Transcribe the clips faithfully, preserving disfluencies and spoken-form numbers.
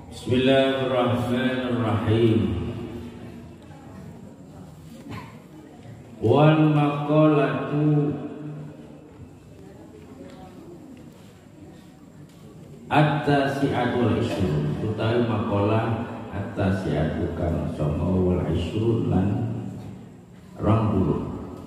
Bismillahirrahmanirrahim. Wal maqalatu at-tasi'atul ishrun, utawi maqalah at-tasi'atu kang sanga wal ishrun lan rong puluh.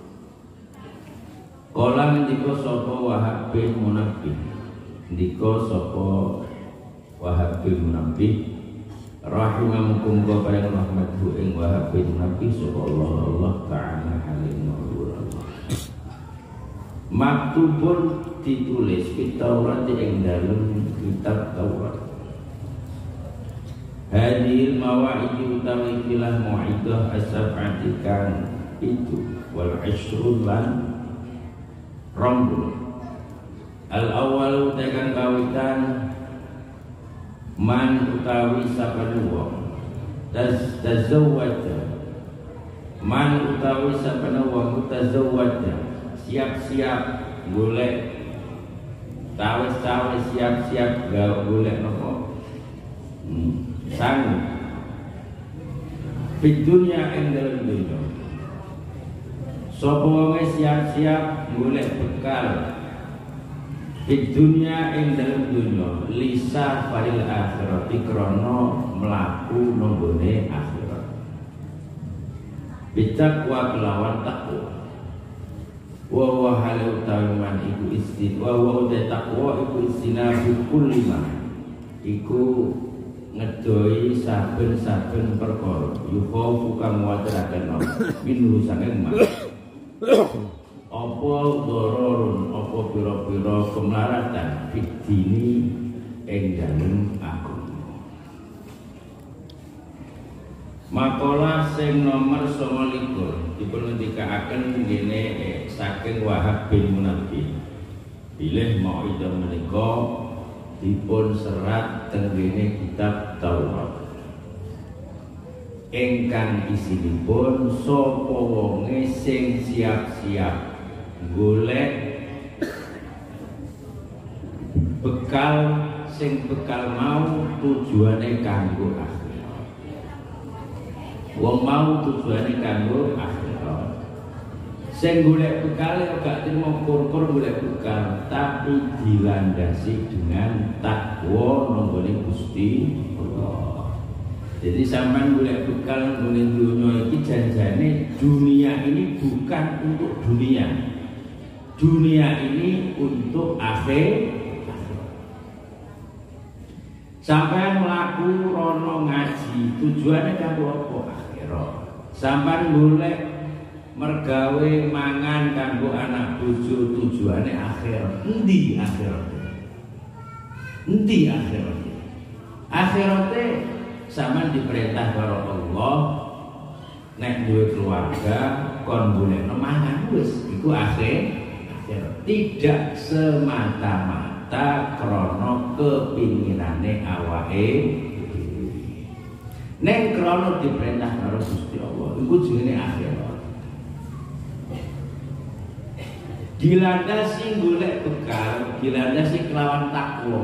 Kala ngendika sapa Wahab bin Munabbih, ndika sapa Wahab bin Munabbih rahimahukum wa barang rahmatuhu ing Wahab bin Munabbih sapa Allah Allah ta'ala halim Allah. Maktubun ditulis di Taurat ing dalem kitab Taurat. Hadil mawa'id utawi kilah mu'idah as-sab'ati kan itu wal ishrun lan rambul. Al-awwal tekan kawitan man utawi sapane wong taz tazawwaja, man utawi sapane wong tazawwaja siap-siap golek tawes-tawes, siap-siap gawe golek nopo hmm. sang di dunia ing dalem dunya. Sapa wong siap-siap golek bekal di dunia ing dalem dunya lisa faril akhirati krana mlaku nanggone akhirat. Bitakwa kelawan takwa. Wa wa hal utawi man iku istin wa wa uta takwa iku istinabu kulli ma iku ngedoi saben-saben perkara yukhafu kang wateraken minhu sanging ma apa dororun apa pira-pira kemlaratan fitini ing dalem agama. Makalah sing nomor sanga likur dipun ngendikaaken ngene saking Wahab bin Munabbih. Bilih mauidhah menika dipun serat teng ngene kitab Taurat. Ingkang isinipun sapa wonge sing siap-siap golek bekal sing bekal mau tujuane kanggo akhirat. Wong mau tujuane kanggo akhirat. Sing golek bekal gak trimo kur-kur golek bekal, tapi dilandasi dengan takwa nang Gusti Allah. Jadi sampean golek bekal nang dunia iki janjane dunia ini bukan untuk dunia. Dunia ini untuk akhir. Sampean mlaku rono ngaji, tujuannya kanggo apa? Akhirat. Sampean golek mergawe mangan kanggo anak bojo, tujuannya akhirat. Endi akhirat? Endi akhirat? Akhirate sampean diperintah karo Allah nek duwe keluarga kon golekno mangan wis iku akhir. Tidak semata-mata krono kepinginane awake dhewe. Nek krono diperintah karo Gusti Allah, iku jenenge akhirat. Dilandasi golek bekal, dilandasi kelawan takwa.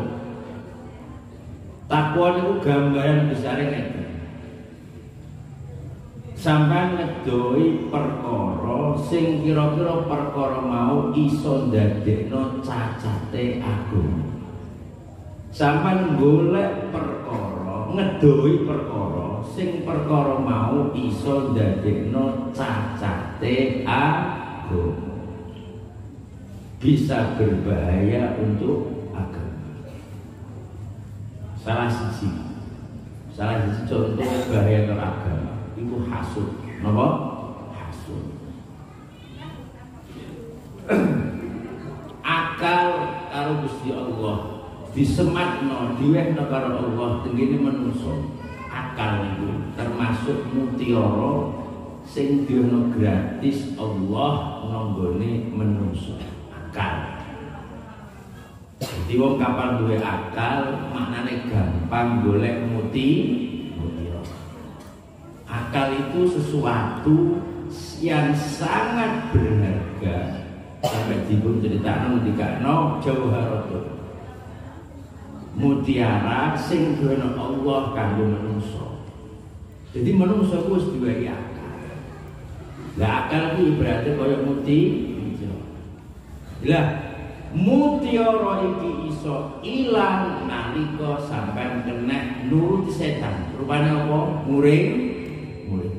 Takwa niku gambaran besare ngene. Sampai ngedoi perkara sing kira-kira perkara mau iso ndadekno cacate agama. Sampai golek perkara, ngedoi perkara sing perkara mau iso ndadekno cacate agama. Bisa berbahaya untuk agama. Salah sisi, salah sisi contoh bahaya untuk agama. Itu hasud, napa? Hasud. Akal karo Gusti Allah disematno, diwehno karo Allah tengene manungsa. Akal niku termasuk mutiara sing diwehno gratis Allah nanggone manungsa. Akal. Jadi wong kapan duwe akal, maknane gampang golek muti. Akal itu sesuatu yang sangat berharga. Sampai dipun ceritakan ketika no jauharatul mutiara sing diwene Allah kanggo manungsa. Jadi manungsa ku wis duwe akal. Lah akal ku berarti kaya muti. Lah mutiara iki iso ilang nalika sampean kena nuruti setan. Rupane apa? Muring, muring.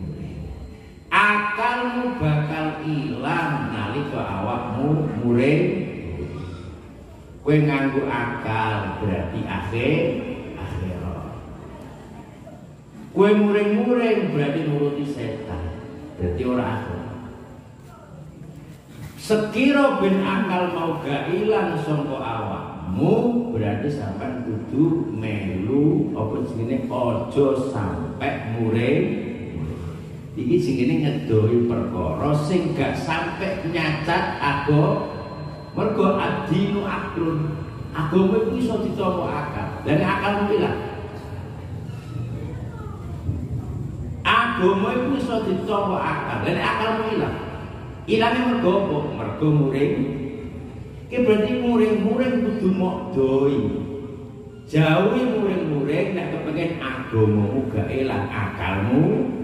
Akalmu bakal ilang nalika awakmu muring. Kowe nganggo akal berarti akhir akhirat. Kowe muring-muring berarti nuruti setan. Berarti ora akhirat. Sekira ben akal mau gak ilang sangka awakmu berarti sampean kudu melu apa jenenge aja sampe muring. Iki jenenge ngedoi perkara sing gak sampe nyacat agama. Mergo adinu aklun. Agama iku iso ditampa akal. Lah akalmu ilang. Agama iku iso ditampa akal. Lah akalmu ilang. Ilange mergo apa? Mergo muring. Ki berarti muring-muring kudu mok doi. Jauhi muring-muring nek kepengin agamamu gak ilang, akalmu.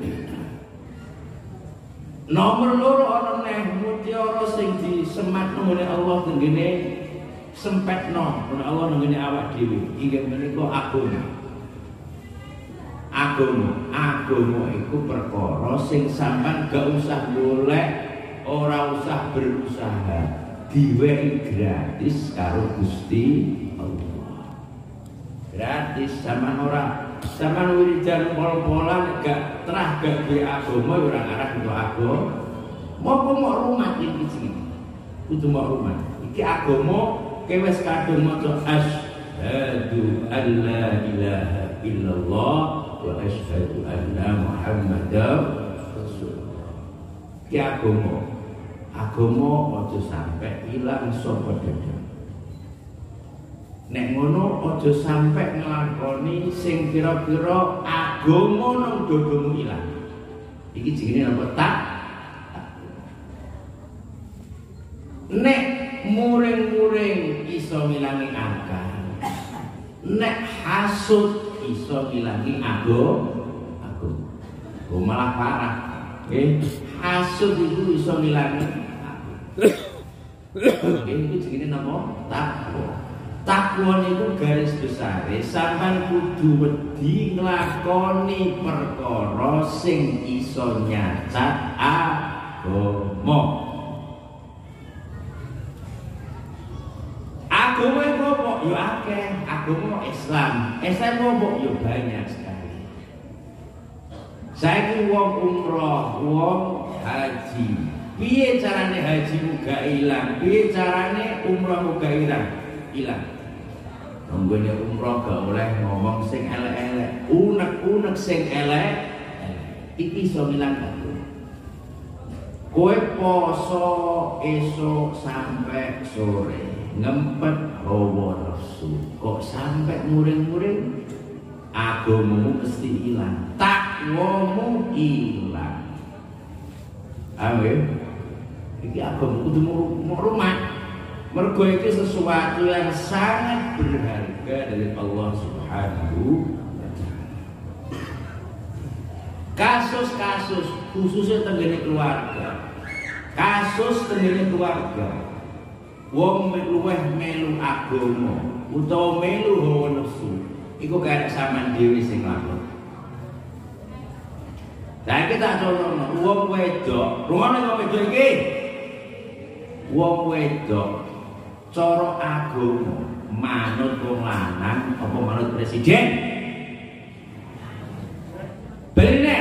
Nomor loro ana neh mutiara sing disemat nang Allah tenggene sempetno nang Allah nang awak dhewe. Inggih menika agama. Agama, agama iku perkara sing sampean gak usah golek, ora usah berusaha, diwehi gratis karo Gusti Allah. Gratis sampean ora sampean wiridan pol-polan gak terah gak duwe agama ora ngarah untuk agama. Mopo mok rumah iki iki. Kudu mok rumah. Iki agama kowe wis kadung maca asyhadu alla ilaha illallah wa asyhadu anna muhammadar rasulullah. Iki agama. Agama aja sampe ilang saka dada. Nek ngono aja sampe nglakoni sing kira-kira agama nang dadamu ilang. Iki jenenge apa? Tak. Nek muring-muring iso ngilangi akal. Nek hasud iso ngilangi agama. Agama. Oh malah parah. Nggih, hasud itu iso ngilangi agama. Iki jenenge napa? Takwa. Takwa niku garis besare sampean kudu wedi nglakoni perkara sing iso nyacat agama. Agama iku apa? Ya akeh, agama Islam. Islam apa? Ya banyak sekali. Saiki wong umrah, wong haji. Piye carane haji muga ilang? Piye carane umrah muga ilang? Ilang. Nggone umrah gak oleh ngomong sing elek-elek, unek-unek sing elek, iki iso ngilang aku. Kowe poso esuk sampai sore, ngempet hawa nafsu, kok sampai muring-muring, agamamu mesti ilang, takwamu ilang. Amin. Iki agamamu kudu mau rumah. Mergo iki sesuatu yang sangat berharga dari Allah Subhanahu wa taala. Kasus-kasus khususnya tenggene keluarga. Kasus tenggene keluarga. Wong luweh melu agama utawa melu hawa nafsu. Iku karek sampean dhewe sing lakon. Lah kita contohno wong wedok, rungokne wong wedok iki. Wong wedok cara agama manut wong lanang apa manut presiden? Bener.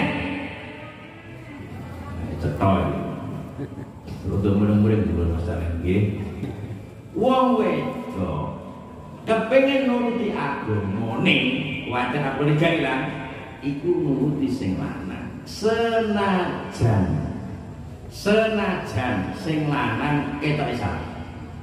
Cetoy. Rada mureng-mureng dulu masalah nggih. Wong wedok kepengin nuruti agamane, wae apa nek ilang iku nuruti sing lanang. Senajan senajan sing lanang ketok salah.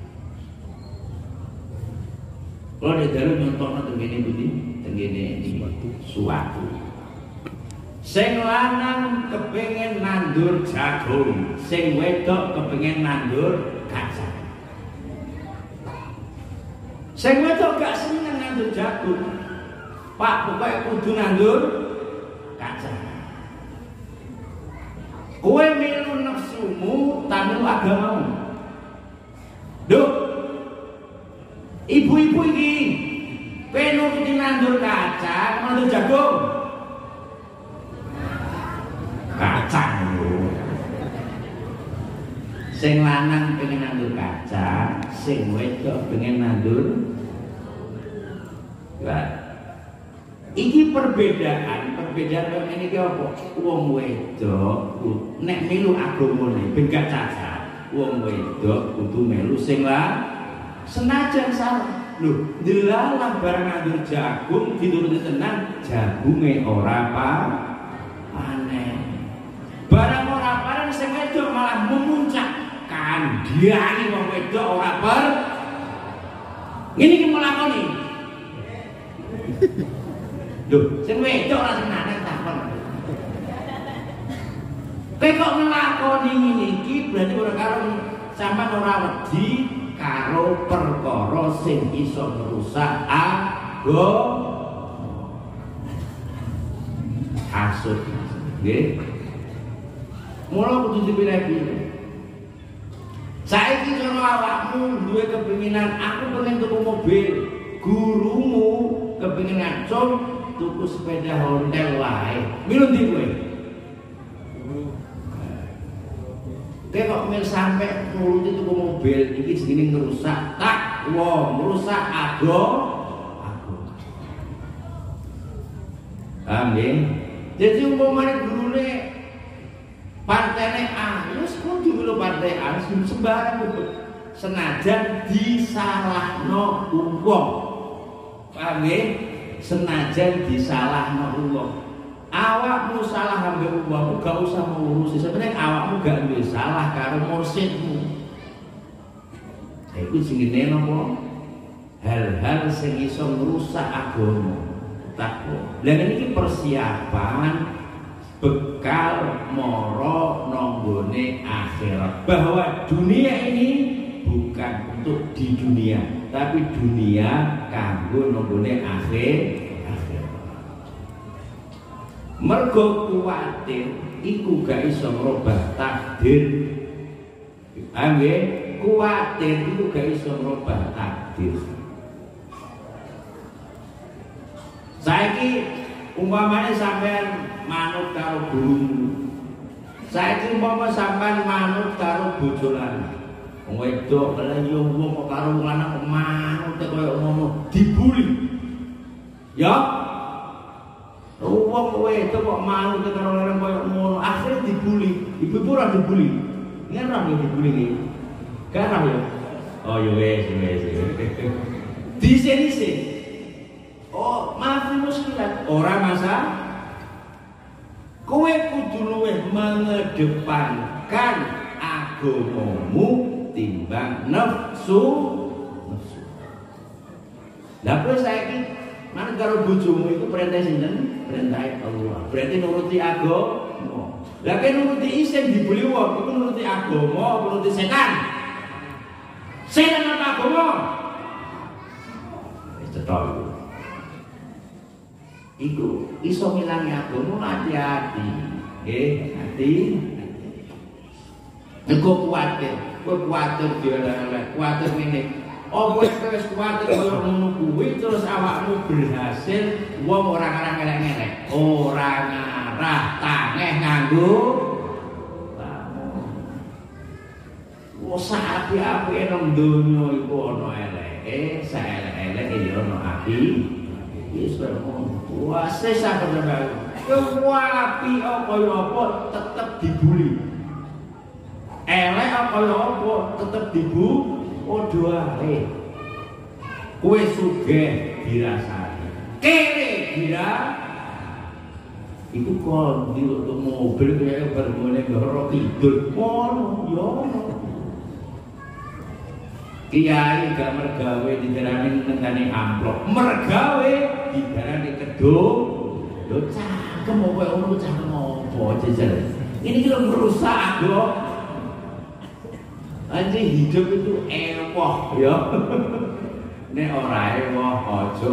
Kalau dia dalu nyontokno tengene pundi? Tengene iki suatu. Sing lanang kepengin nandur jagung, sing wedok kepengin nandur kacang. Sing wedok gak seneng nandur nandur jagung. Pak, pokoknya kudu nandur kacang. Kowe melu nafsumu, tamu agamamu. Duh, ibu-ibu ini pengen kita nandur kacang, nandur jagung. Kacang lho. Sing lanang pengen nandur kacang, sing wedok pengen nandur. Lah, iki perbedaan, perbedaan ini ki apa? Wong wedok nek melu agamane ben gak cacat. Wong wedok kudu melu sing lah senajan salah. Lho, delalah barang nandur jagung dituruti tenan jagunge ora apa panen. Barang ora panen sing wedok malah memuncak kandhani wong wedok ora per. Ngene iki melakoni. Lho, sing wedok ora sing lanang takon. Kowe kok nglakoni ngene iki berarti ora karo sampean ora wedi karo perkara sing iso ngrusak agama. Hasud. Nggih. Mula kudu dipilih-pilih. Saiki karo awakmu duwe kepinginan aku pengen tuku mobil, gurumu kepengin ngacung tuku sepeda Honda wae. Milu ndi kowe? Kowe kok mil sampe nuruti tuku mobil iki jenenge ngrusak takwa, ngrusak agama. Paham nggih? Jadi umpamane gurune partene A, wis kudu dulu partai A sembarang senajan disalahno wong. Paham nggih? Senajan disalahno wong. Awakmu salah ambek wong gak usah ngurusi. Sebenarnya awakmu gak duwe salah karo mursidmu. Iku jenenge napa? Hal-hal sing iso ngrusak agama. Takwa. Lah niki persiapan bekal moro nonggone akhirat. Bahwa dunia ini bukan untuk di dunia, tapi dunia kanggo nonggone akhir. Mergo kuwatir iku gak iso ngrobah takdir. Angge kuwatir iku gak iso ngrobah takdir. Saiki umpamane sampean manut karo gurumu. Saiki umpama sampean manut karo bojo lanang. Wong wedok kaya yo wong kok karo wong lanang kok manut kaya ngono dibuli. Ya wong wedok kok manut karo lanang kaya ngono, akhire dibuli. Ibu ora dibuli. Yen ora dibuli iki. Karang yo. Oh yo wes wes. Dise-dise. Oh, maaf muskilat. Ora masalah. Kowe kudu luwih mengedepankan agamamu timbang nafsu. Nafsu. Lah kowe saiki manut karo bojomu iku perintah sinten? Perintah Allah. Berarti nuruti agama. Lah kowe nuruti isin dibuli wong iku nuruti agama apa nuruti setan? Setan apa agama? Wis cetok. Iku iso ngilangi agama, hati-hati. Nggih, hati. Nek kuwatir, kowe kuwatir dioleh-oleh, kuwatir ngene. Apa wis kuwatir kaya ngono kuwi terus awakmu berhasil wong ora ngarah elek-elek. Ora ngarah tangeh nganggo wong sapi-api nang donya iku ana eleke, saelek-eleke ya ana api. Wis ngono. Wase sak sampeyan. Kewapi apa ya apa tetep dibuli. Elek apa ya apa tetep dibu padha ae. Kowe sugih dirasani. Kere dira iku kon di mobil kaya bermone ngoro kidul. Ngono ya ono. Kiai gak mergawe dijarani nengane amplop, mergawe dijarani kedung. Lho cangkem apa ngono cangkem apa jejer. Ini kira merusak kok. Anjing hidup itu epoh ya. nek ora ewoh aja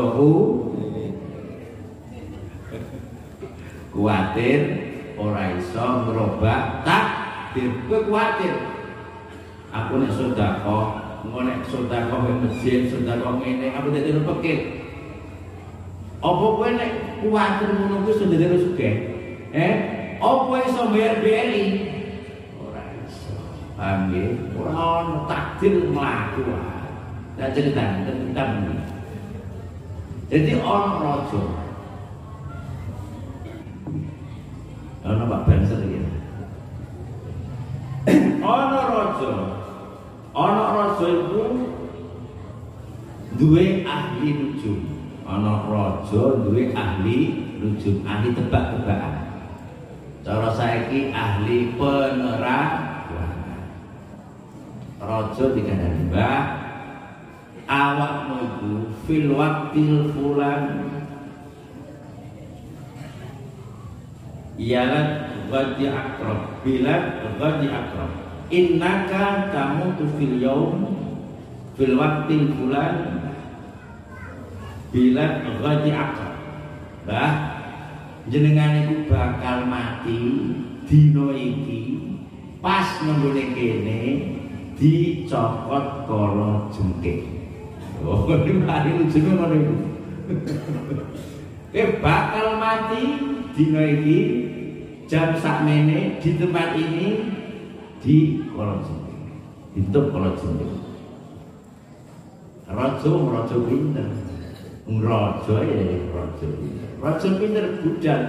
kuwatir ora iso ngrobah takdir. Kowe kuwatir aku nek sedekah, engko nek sedekah ning masjid, sedekah ngene aku dadi repekit. Apa kowe nek kuwatir ngono kuwi sudah dadi sugih? Eh, apa iso bayar B R I? Ora iso. Paham nggih? Ora ono takdir mlaku wae. Lah cerita tentang ini. Jadi orang raja. Ono Pak Banser ya. Ono raja. Ono raja itu duwe ahli nujum. Ono raja duwe ahli nujum, ahli tebak-tebakan. Cara saiki ahli penerawangan. Raja dikandani, Mbah, awakmu iku fil waqtil fulan ialah ghadi akrab bilad ghadi akrab innaka tamutu fil yaum fil waqtil fulan bilad ghadi akrab. Bah, jenengan iku bakal mati dina iki pas nembone kene dicokot kala jengking. Oh, ini mari ujungnya ngono iku. Kowe bakal mati dina iki jam sakmene di tempat ini di kala jengking. Ditutup kala jengking. Raja raja pinter. Raja ya raja pinter. Raja pinter budak.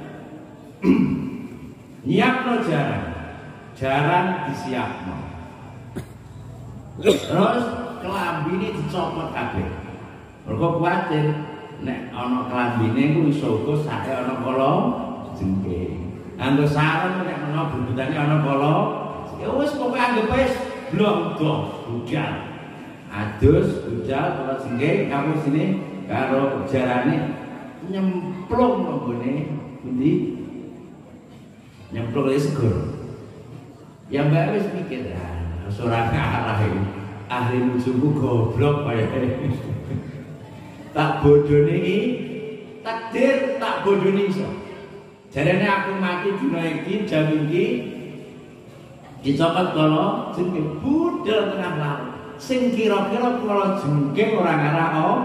Nyiapno jaran. Jaran disiapno. Terus kelambine dicopot kabeh. Mergo kuwatir nek ana kelambine ku iso uga sake ana kala jengking. Anggo sareng nek ana bundutane ana kala, ya wis pokoke anggap wis blondoh budal. Adus budal kala jengking kamu sini karo jarane nyemplung nang gone pundi? Nyemplung wis seger. Ya mbak wis mikir ora arah iki. Ahli nujumku goblok kaya tak bodone iki takdir tak bodone iso. Jarene aku mati dina iki jam iki dicopot kala jengking budal tengah laut. Sing kira-kira kala jengking ora ngarah oh.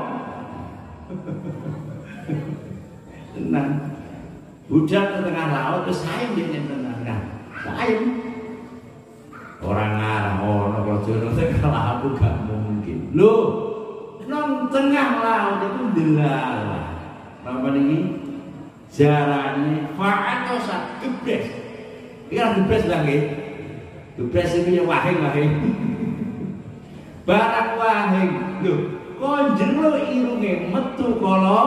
Tenang. Budal ke tengah laut terus sayang dene tenang kan. Sayang. Orang ngarah ono raja nek kalau aku gak mungkin. Loh, nang tengah laut itu delala. Napa niki? Jarane fa'atosa gebres. Iki kan gebres lho nggih. Gebres iki ya wahing-wahing. Barang wahing. Lho, kok jero irunge metu kala.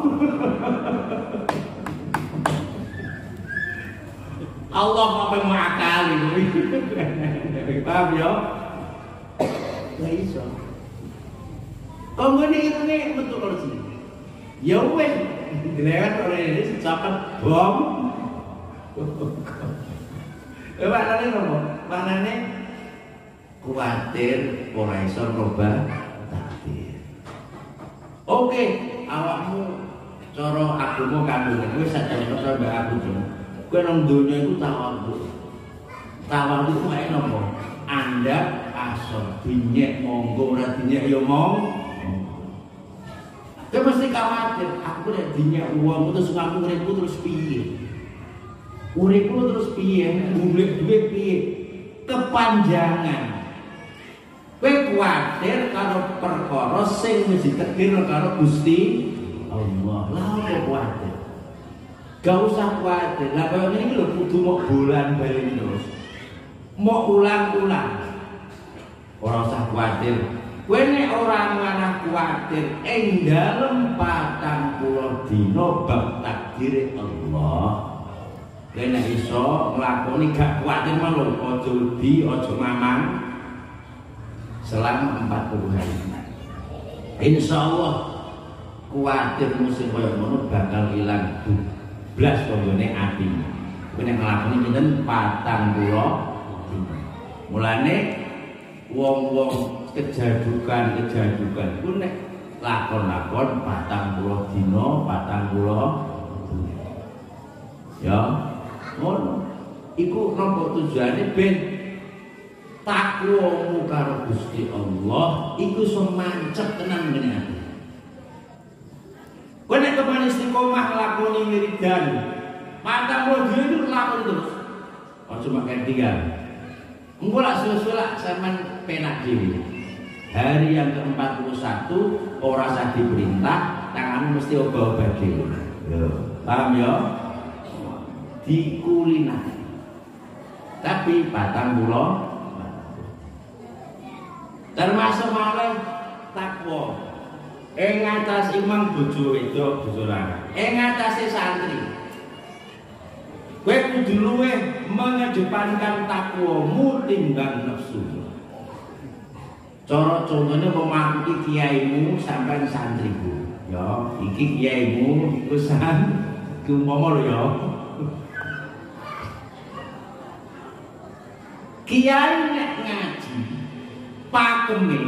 Allah mau mengakali. Paham ya? Lah iso. Kok ngene irunge metu karo sini. Ya wis dilewat ora ini secapat bom. Eh maknane nopo? Maknane kuwatir ora iso ngrubah takdir. Oke, awakmu cara agama kandungan wis sadaya karo aku dong. Kowe nang donya iku tawadhu. Tawadhu ku ae nopo? Anda asor dinyek monggo ora dinyek ya mong. Kowe mesti khawatir, aku nek dinyek uang terus aku uripku terus piye? Uripku terus piye? Golek duit piye? Kepanjangan. Kowe kuwatir karo perkara sing wis ditakdir karo Gusti Allah. Lah opo kuwatir? Gak usah kuwatir. Lah kaya ngene iki lho kudu mok bolan bali terus. Mok ulang-ulang. Ora usah kuwatir. Kowe nek ora ngarah kuwatir ing dalem patang puluh dina bab takdir Allah. Kowe nek iso nglakoni gak kuwatir mah lho, aja wedi, aja mamang selama empat puluh hari. Insyaallah kuwatir musim kaya ngono bakal ilang blas konggone ati. Kowe nek nglakoni pinten patang puluh dina. Mulane wong-wong kejadukan-kejadukan ku nek lakon-lakon patang puluh dino, patang puluh ya ngono. Iku nopo tujuane ben takwamu karo Gusti Allah iku iso mancep tenan ngene ati. Kowe nek kepan istiqomah nglakoni wiridan patang puluh dino itu lakoni terus. Ojo makan tinggal. Engko lak suwe-suwe sampean penak dhewe. Hari yang ke empat puluh satu ora usah diperintah, tanganmu mesti obah-obah dhewe. Yo, paham ya? Dikulinah. Tapi patang puluh termasuk malah takwa. Ing atas imam bojo wedok bojo lanang. Ing atase santri. Kowe kudu luwih mengedepankan takwamu timbang nafsu. Cara contohnya memakuti kiaimu sampai santriku. Ya, iki kiaimu iku san ku umpama lho ya. Kiai nek ngaji pakeme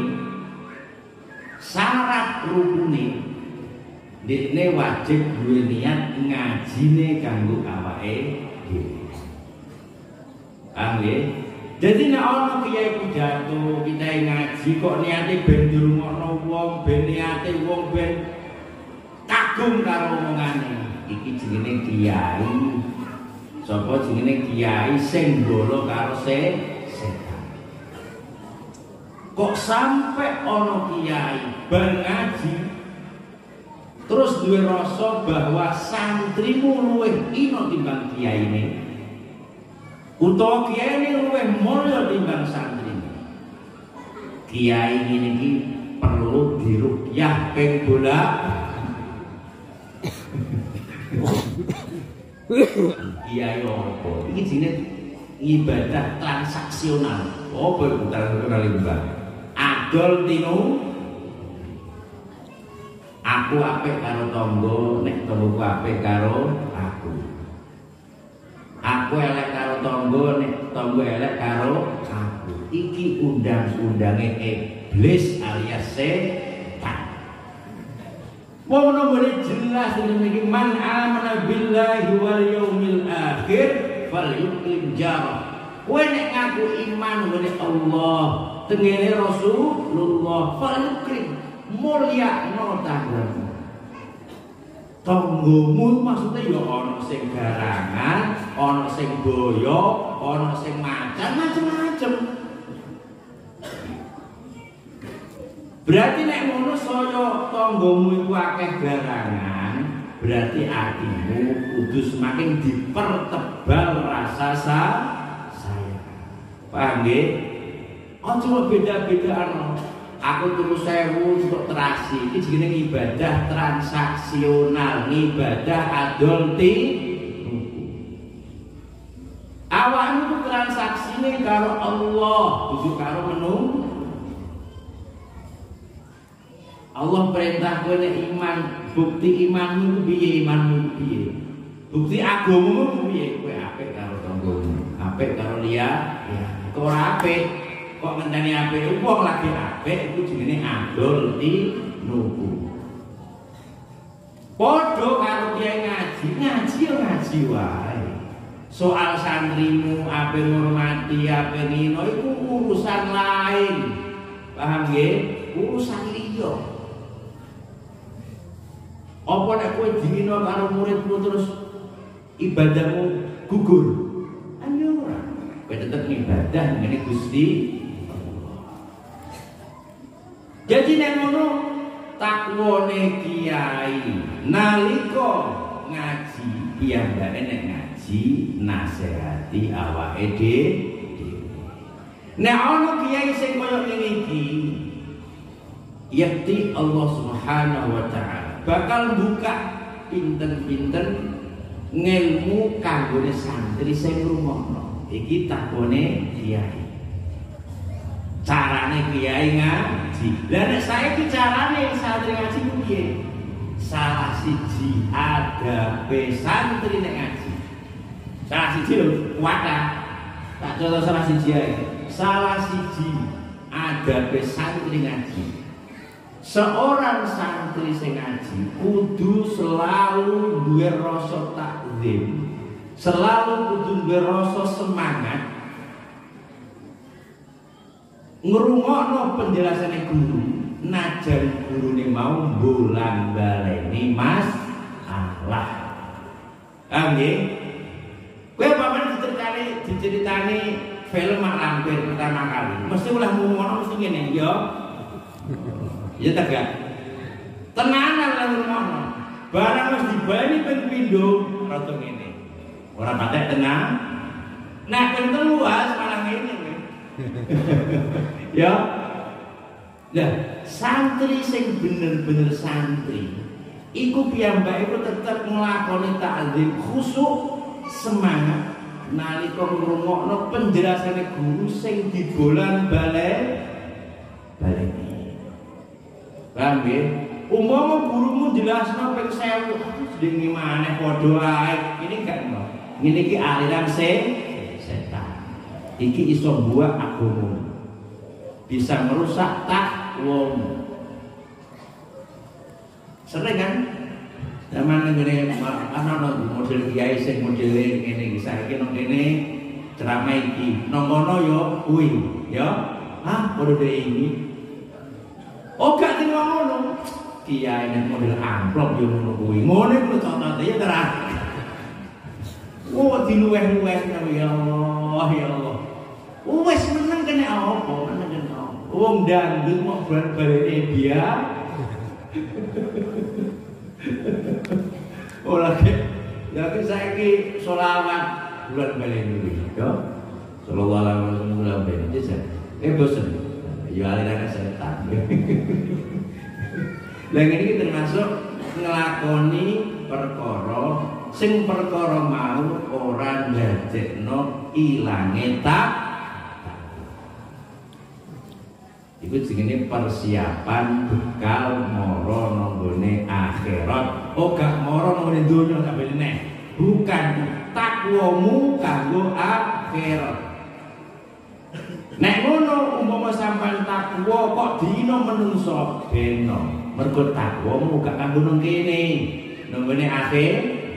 syarat rukune dekne wajib duwe niat ngajine kanggo awake dhewe. Paham nggih? Dadi nek ana kiai pidato, kita ngaji kok niate ben ngrungokno wong, ben niate wong ben kagum karo omongane. Iki jenenge kiai. Sapa jenenge kiai sing mbolo karo se setan. Kok sampai ana kiai bar ngaji terus duwe rasa bahwa santrimu luwih ino timbang kiyaine, utawa kiyaine luwih mulya timbang santrimu. Kiai ngene iki perlu diruqyah ping bolak. Kiai opo? Iki jenenge ibadah transaksional. Opo iku transaksional ibadah? Adol tinu aku apik karo tangga, nek tanggaku apik karo aku. Aku elek karo tangga, nek tangga elek karo aku. Iki undang-undange iblis alias setan. Wong nomone jelas iki man amana billahi wal yaumil akhir falyukrim jarah. Kowe nek ngaku iman ngene Allah, tengene Rasulullah falyukrim mulya no tanggamu. Tanggamu maksudnya ya ana sing garangan, ana sing boyo, ana sing macam-macam. Berarti nek ngono saya tanggamu iku akeh garangan, berarti atimu kudu semakin dipertebal rasa saya. Paham nggih? Aja beda-bedaan. Aku tuku sewu untuk terasi. Iki jenenge ibadah transaksional, ibadah adol ti. Awakmu ku transaksine karo Allah, kudu karo menu. Allah perintah kowe nek iman, bukti imanmu ku piye, imanmu ku piye? Bukti agamamu ku piye? Kowe apik karo tanggamu, apik karo liya, ya. Kok ora apik? Kok ngenteni apik wong lagi apik iku jenenge adol ti nuku. Padha karo kiai ngaji, ngaji yo ngaji wae. Soal santrimu ape ngurmati, ape ngino iku urusan lain. Paham nggih? Urusan liya. Apa nek kowe dingino karo muridmu terus ibadahmu gugur? Ayo ora. Kowe tetep ibadah ngene Gusti. Jadi nek ngono takwane kiai nalika ngaji piyambake nek ngaji nasihati awake dhewe. Nek ana kiai sing kaya ngene iki yakti Allah Subhanahu wa taala bakal buka pinten-pinten ngilmu kanggone santri sing ngrungokno. Iki takone kiai. Carane kiai ngaji. Lah nek saiki carane santri ngaji ku piye? Salah siji adabe santri nek ngaji. Salah siji lho, wadah. Tak contoh salah siji ae. Salah siji adabe santri ngaji. Seorang santri sing ngaji kudu selalu duwe rasa takzim, selalu kudu duwe rasa semangat ngrungokno penjelasane guru, najan gurune mau bolang baleni Mas Allah. Paham nggih? Kowe paman diceritani diceritani film Mak Lampir pertama kali, mesti ulah ngono mesti ngene, ya. Ya tak gak? Tenanan lah ngono. Barang wis dibani ping pindho rada ngene. Ora patek tenang. Nah, ping telu malah ngene. Ya. Lah, santri sing bener-bener santri iku piyambak iku tetep nglakoni ta'zim khusuk semangat nalika ngrungokno penjelasane guru sing dibolan balik baleni. Paham nggih? Umpama gurumu jelasno ping sewu, jenenge maneh padha ae. Ini gak ono. Ngene iki aliran se setan. Iki iso buat agama. Bisa merusak takwamu. Sering kan? Zaman ngene ana model kiai sing model ngene iki saiki nang kene ceramah iki. Nang kono yo kuwi, ya. Hah, padha dhewe iki. Oh gak sing ngono. Kiai nek model amplop yo ngono kuwi. Ngono iku contohane ya terang. Oh diluweh-luweh ya Allah, ya Allah. Wes meneng kene apa? Meneng kene apa? Wong dangdut mok bal-balene biar. Oh lagi, lagi saiki sholawat bulan baleni iki, yo. Sallallahu alaihi wasallam bulan baleni iki. Eh bosen. Ya aliran setan. Lah ini termasuk nglakoni perkara sing perkara mau ora ndadekno ilange tak. Iku jenenge persiapan bekal mara nang gone akhirat. Oh gak mara nang gone donya kabeh neh. Bukan takwamu kanggo akhirat. Nek ngono umpama sampean takwa kok dina menungso beno. Mergo takwamu gak kanggo nang kene. Nang gone akhir.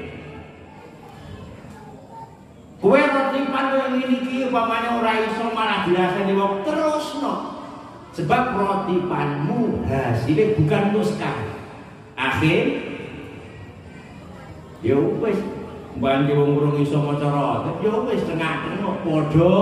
Kowe rotipan koyo ngene iki upamane ora iso malah dirasani wong terusno. Sebab rotipanmu hasilnya bukan untuk sekali. Akhir ya wis mbane wong urung iso maca rotip ya wis tengah-tengah padha.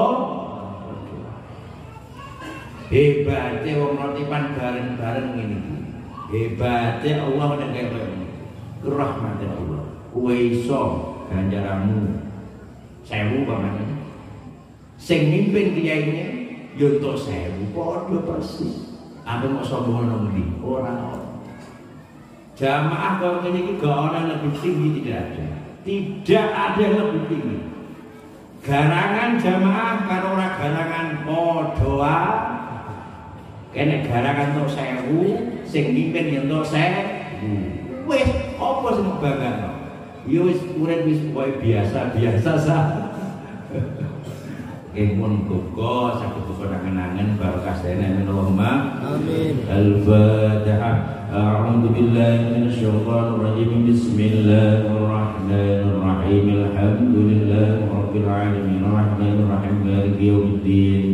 Hebate wong rotipan bareng-bareng ngene iki. Hebate Allah nek kaya ngene. Rahmate Allah. Kowe iso ganjaranmu sewu pamane. Sing mimpin kiyaine yo entuk sewu padha persis. Apa mau sombong nang ndi? Ora. Jamaah kok ngene iki gak ana lebih tinggi, tidak ada. Tidak ada yang lebih tinggi. Garangan jamaah karo ora garangan padha. Kene garangan entuk sewu, sing mimpin yo entuk sewu. Wis apa sing bangga? Yo wis urip wis koyo biasa-biasa saja. Imun buka sakit buka nangen-nangen barokah sedene minallahumma amin. Al-Fatihah. A'udzu billahi minasyaitonir rajim. Bismillahirrahmanirrahim. Alhamdulillahi rabbil alamin. Arrahmanir rahim. Maliki yaumiddin.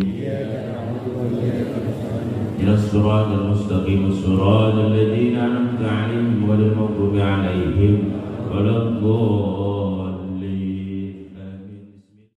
Ihdinas siratal mustaqim. Siratal ladzina an'amta 'alaihim ghairil maghdubi 'alaihim waladdallin.